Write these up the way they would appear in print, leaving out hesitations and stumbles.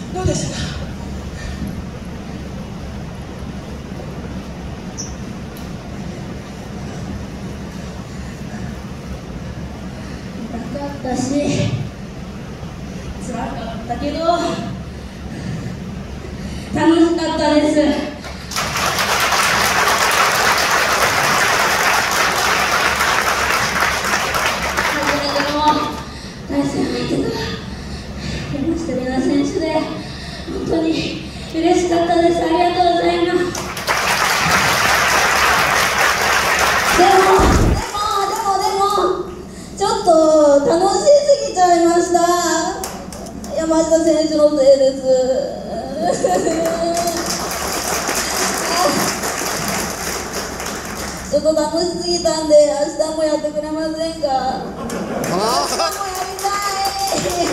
どうでしたか？ 痛かったし辛かったけど楽しかったです。対戦相手が山下里奈選手で本当に嬉しかったです。ありがとうございます。でもちょっと楽しすぎちゃいました。山下選手のせいですちょっと楽しすぎたんで明日もやってくれませんか？明日もやりたい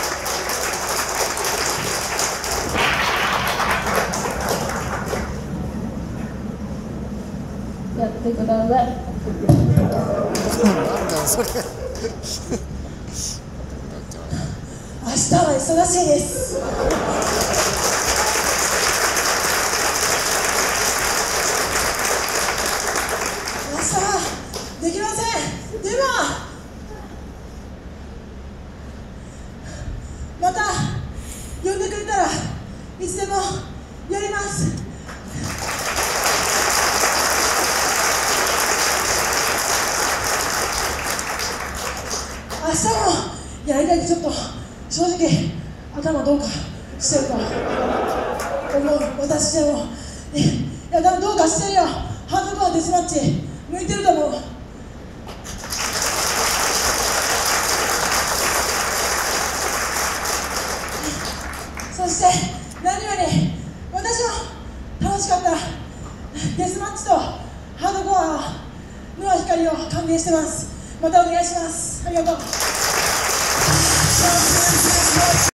やってください。 なんだよそれ明日は忙しいです。明日はできません。でもまた呼んでくれたらいつでもやります。明日もやりたいってちょっと正直頭どうかしてると思う。私でもいや多分どうかしてるよ。ハードコアデスマッチ向いてると思う。そして何より私は楽しかったデスマッチとハードコアの光を歓迎してます。またお願いします。ありがとう。